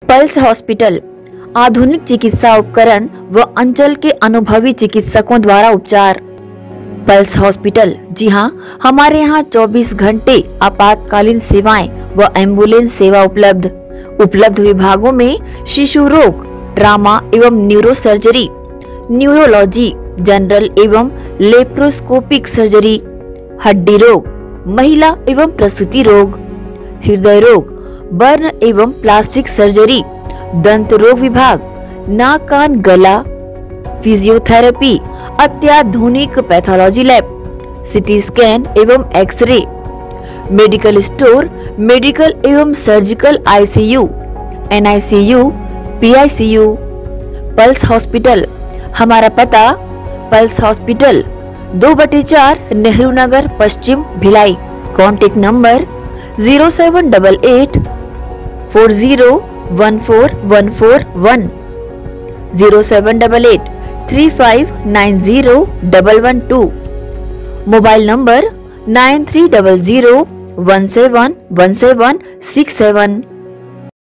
Pulse hospital आधुनिक चिकित्सा उपकरण व अंचल के अनुभवी चिकित्सकों द्वारा उपचार। पल्स हॉस्पिटल, जी हाँ, हमारे यहाँ 24 घंटे आपातकालीन सेवाएं व एम्बुलेंस सेवा उपलब्ध विभागों में शिशु रोग, ट्रामा एवं न्यूरो सर्जरी, न्यूरोलॉजी, जनरल एवं लेप्रोस्कोपिक सर्जरी, हड्डी रोग, महिला एवं प्रसूति रोग, हृदय रोग, बर्न एवं प्लास्टिक सर्जरी, दंत रोग विभाग, नाक कान गला, फिजियोथेरेपी, अत्याधुनिक पैथोलॉजी लैब, सिटी स्कैन एवं एक्सरे, मेडिकल स्टोर, मेडिकल एवं surgical ICU, NICU, PICU. Pulse hospital, हमारा पता पल्स हॉस्पिटल 2/4 नेहरू नगर पश्चिम Bhilai. Contact number 0788 401441, 0788 35901112, mobile number 9300171767।